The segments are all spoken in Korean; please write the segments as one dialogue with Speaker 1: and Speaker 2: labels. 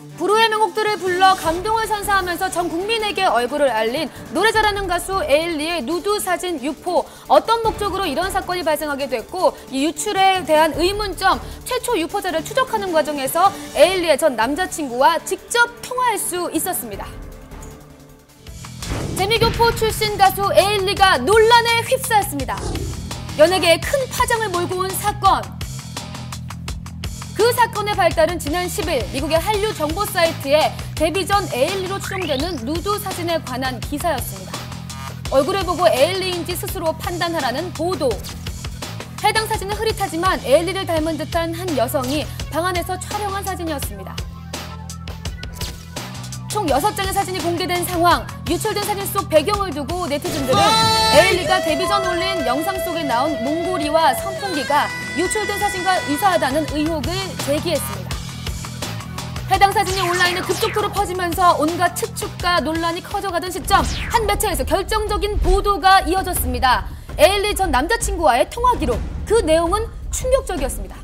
Speaker 1: 불후의 명곡들을 불러 감동을 선사하면서 전 국민에게 얼굴을 알린 노래 잘하는 가수 에일리의 누드 사진 유포. 어떤 목적으로 이런 사건이 발생하게 됐고 이 유출에 대한 의문점, 최초 유포자를 추적하는 과정에서 에일리의 전 남자친구와 직접 통화할 수 있었습니다. 재미교포 출신 가수 에일리가 논란에 휩싸였습니다. 연예계에 큰 파장을 몰고 온 사건. 그 사건의 발달은 지난 10일 미국의 한류 정보 사이트에 데뷔 전 에일리로 추정되는 누드 사진에 관한 기사였습니다. 얼굴을 보고 에일리인지 스스로 판단하라는 보도. 해당 사진은 흐릿하지만 에일리를 닮은 듯한 한 여성이 방 안에서 촬영한 사진이었습니다. 총 6장의 사진이 공개된 상황. 유출된 사진 속 배경을 두고 네티즌들은 에일리가 데뷔 전 올린 영상 속에 나온 몽골이와 선풍기가 유출된 사진과 유사하다는 의혹을 제기했습니다. 해당 사진이 온라인에 급속도로 퍼지면서 온갖 추측과 논란이 커져가던 시점 한 매체에서 결정적인 보도가 이어졌습니다. 에일리 전 남자친구와의 통화 기록. 그 내용은 충격적이었습니다.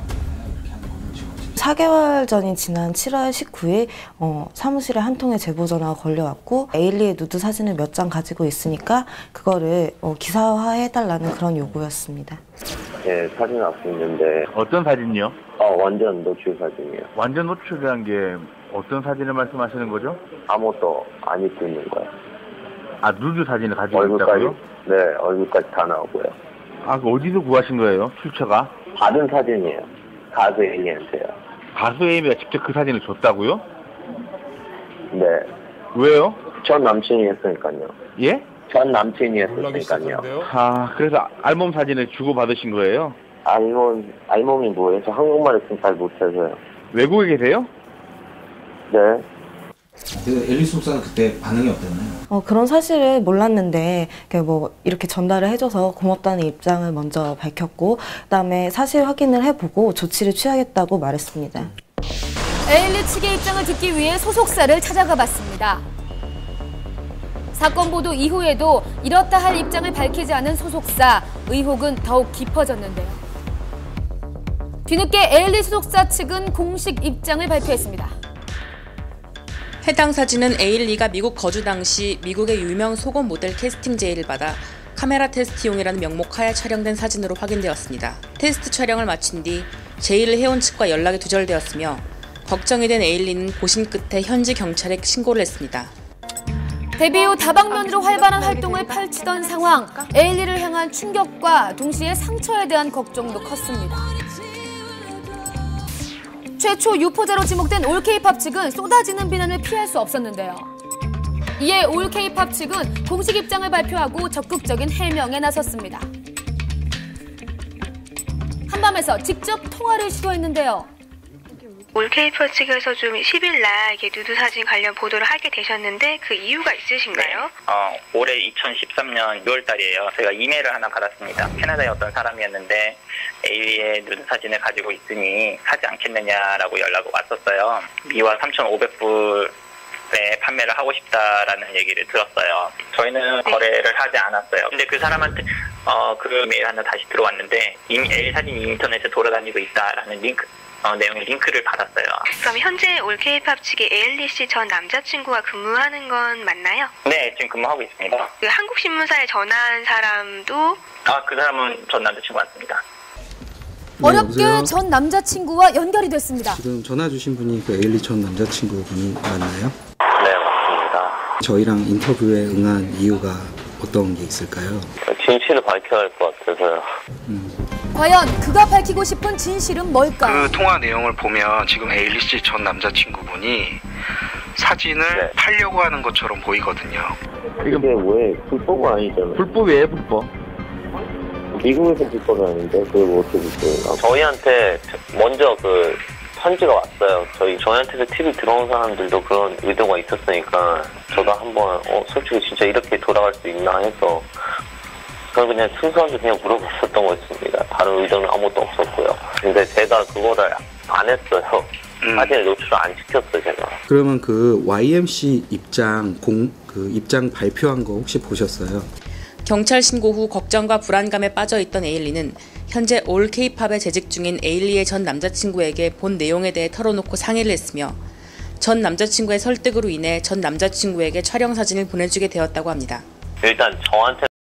Speaker 2: 4개월 전인 지난 7월 19일 사무실에 한 통의 제보 전화가 걸려왔고 에일리의 누드 사진을 몇 장 가지고 있으니까 그거를 기사화해달라는 그런 요구였습니다.
Speaker 3: 네, 사진 왔었는데.
Speaker 4: 어떤 사진이요?
Speaker 3: 완전 노출 사진이요.
Speaker 4: 완전 노출이란 게 어떤 사진을 말씀하시는 거죠?
Speaker 3: 아무것도 안 입고 있는 거예요.
Speaker 4: 아, 누드 사진을 가지고
Speaker 3: 얼굴까지?
Speaker 4: 있다고요?
Speaker 3: 네, 얼굴까지 다 나오고요.
Speaker 4: 아, 그 어디서 구하신 거예요? 출처가?
Speaker 3: 받은 사진이에요. 가수 에일리한테요.
Speaker 4: 가수 에이미가 직접 그 사진을 줬다고요?
Speaker 3: 네.
Speaker 4: 왜요?
Speaker 3: 전 남친이 했으니까요.
Speaker 4: 예?
Speaker 3: 전 남친이 했으니까요.
Speaker 4: 아, 그래서 알몸 사진을 주고받으신 거예요?
Speaker 3: 알몸이 뭐예요? 저 한국말 있으면 잘 못해서요.
Speaker 4: 외국에 계세요?
Speaker 3: 네.
Speaker 5: 에일리 소속사는 그때 반응이 어땠나요?
Speaker 2: 그런 사실을 몰랐는데 이렇게 전달을 해줘서 고맙다는 입장을 먼저 밝혔고 그다음에 사실 확인을 해보고 조치를 취하겠다고 말했습니다.
Speaker 1: 에일리 측의 입장을 듣기 위해 소속사를 찾아가 봤습니다. 사건 보도 이후에도 이렇다 할 입장을 밝히지 않은 소속사. 의혹은 더욱 깊어졌는데요. 뒤늦게 에일리 소속사 측은 공식 입장을 발표했습니다.
Speaker 6: 해당 사진은 에일리가 미국 거주 당시 미국의 유명 속옷 모델 캐스팅 제의를 받아 카메라 테스트용이라는 명목 하에 촬영된 사진으로 확인되었습니다. 테스트 촬영을 마친 뒤 제의를 해온 측과 연락이 두절되었으며 걱정이 된 에일리는 고심 끝에 현지 경찰에 신고를 했습니다.
Speaker 1: 데뷔 후 다방면으로 활발한 활동을 펼치던 상황. 에일리를 향한 충격과 동시에 상처에 대한 걱정도 컸습니다. 최초 유포자로 지목된 올 K-팝 측은 쏟아지는 비난을 피할 수 없었는데요. 이에 올 K-팝 측은 공식 입장을 발표하고 적극적인 해명에 나섰습니다. 한밤에서 직접 통화를 시도했는데요.
Speaker 7: 올 K-팝 측에서 좀 10일날 누드 사진 관련 보도를 하게 되셨는데 그 이유가 있으신가요?
Speaker 8: 네. 올해 2013년 6월달이에요. 제가 이메일을 하나 받았습니다. 캐나다의 어떤 사람이었는데 에일리의 누드 사진을 가지고 있으니 사지 않겠느냐라고 연락이 왔었어요. 미화 3,500불에 판매를 하고 싶다라는 얘기를 들었어요. 저희는 거래를 하지 않았어요. 근데 그 사람한테 그 메일 하나 다시 들어왔는데 이미 에일리 사진이 인터넷에 돌아다니고 있다라는 내용의 링크를 받았어요.
Speaker 7: 그럼 현재 올 K-팝 측에 에일리 씨 전 남자친구가 근무하는 건 맞나요?
Speaker 8: 네, 지금 근무하고 있습니다.
Speaker 7: 그 한국신문사에 전화한 사람도?
Speaker 8: 그 사람은 전 남자친구 맞습니다.
Speaker 1: 어렵게
Speaker 5: 여보세요?
Speaker 1: 전 남자친구와 연결이 됐습니다.
Speaker 5: 지금 전화 주신 분이 그 에일리 전 남자친구분이 맞나요?
Speaker 3: 네, 맞습니다.
Speaker 5: 저희랑 인터뷰에 응한 이유가 어떤 게 있을까요?
Speaker 3: 진실을 밝혀야 할 것 같아서요.
Speaker 1: 과연 그가 밝히고 싶은 진실은 뭘까?
Speaker 9: 그 통화 내용을 보면 지금 에일리 씨 전 남자친구분이 사진을 팔려고 하는 것처럼 보이거든요.
Speaker 3: 이게 왜 불법은 아니잖아요.
Speaker 4: 불법이에요, 불법.
Speaker 3: 미국에서 불법이 아닌데 그걸 뭐 어떻게 불법이나? 저희한테 먼저 그 편지가 왔어요. 저희한테서 TV 들어온 사람들도 그런 의도가 있었으니까 저도 한번 솔직히 진짜 이렇게 돌아갈 수 있나 해서 그냥 순수하게 그냥 물어봤었던 거였습니다. 다른 의도는 아무것도 없었고요. 근데 제가 그거를 안 했어요. 사진을 노출을 안 시켰어요, 제가.
Speaker 5: 그러면 그 YMC 입장 발표한 거 혹시 보셨어요?
Speaker 6: 경찰 신고 후 걱정과 불안감에 빠져있던 에일리는 현재 올 K-팝에 재직 중인 에일리의 전 남자친구에게 본 내용에 대해 털어놓고 상의를 했으며 전 남자친구의 설득으로 인해 전 남자친구에게 촬영 사진을 보내주게 되었다고 합니다.
Speaker 3: 일단 저한테